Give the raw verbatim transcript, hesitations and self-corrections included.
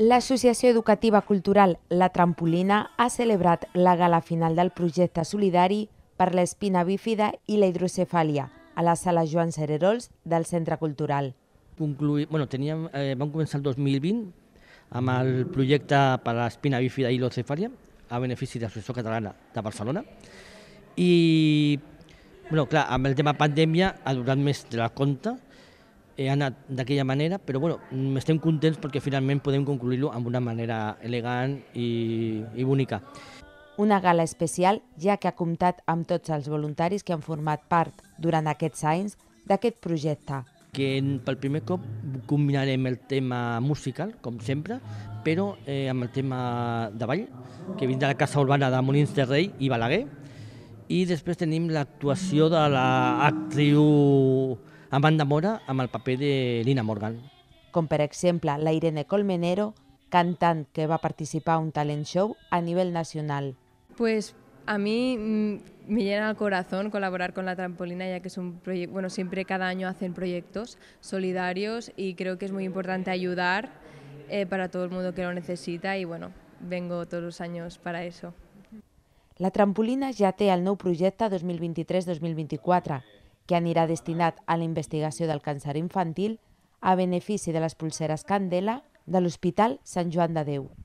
L'Associació Educativa Cultural La Trampolina ha celebrat la gala final del projecte solidari per l'espina bífida i la hidrocefàlia a la sala Joan Cererols del Centre Cultural. Concluir, bueno, teníem, eh, vam començar el dos mil vint amb el projecte per a l'espina bífida i l'hidrocefàlia a benefici de l'Associació Catalana de Barcelona i, bueno, clar, amb el tema pandèmia ha durat més de la compte, he anat d'aquella manera, però bueno, estem contents perquè finalment podem concluir-lo amb una manera elegant i, i bonica. Una gala especial, ja que ha comptat amb tots els voluntaris que han format part durant aquests anys d'aquest projecte. Que pel primer cop combinarem el tema musical, com sempre, però eh, amb el tema de ball, que vindrà la Casa Urbana de Molins de Rei i Balaguer, i després tenim l'actuació de l'actriu Amanda Mora amb el paper de Lina Morgan. Com per exemple la Irene Colmenero, cantant que va participar a un talent show a nivell nacional. Pues a mí me llena el corazón colaborar con La Trampolina, ya que es un proyecto, bueno, siempre cada año hacen proyectos solidarios y creo que es muy importante ayudar eh, para todo el mundo que lo necesita y bueno, vengo todos los años para eso. La Trampolina ja té el nou projecte dos mil vint-i-tres dos mil vint-i-quatre, que anirà destinat a la investigació del càncer infantil a benefici de les polseres Candela de l'Hospital Sant Joan de Déu.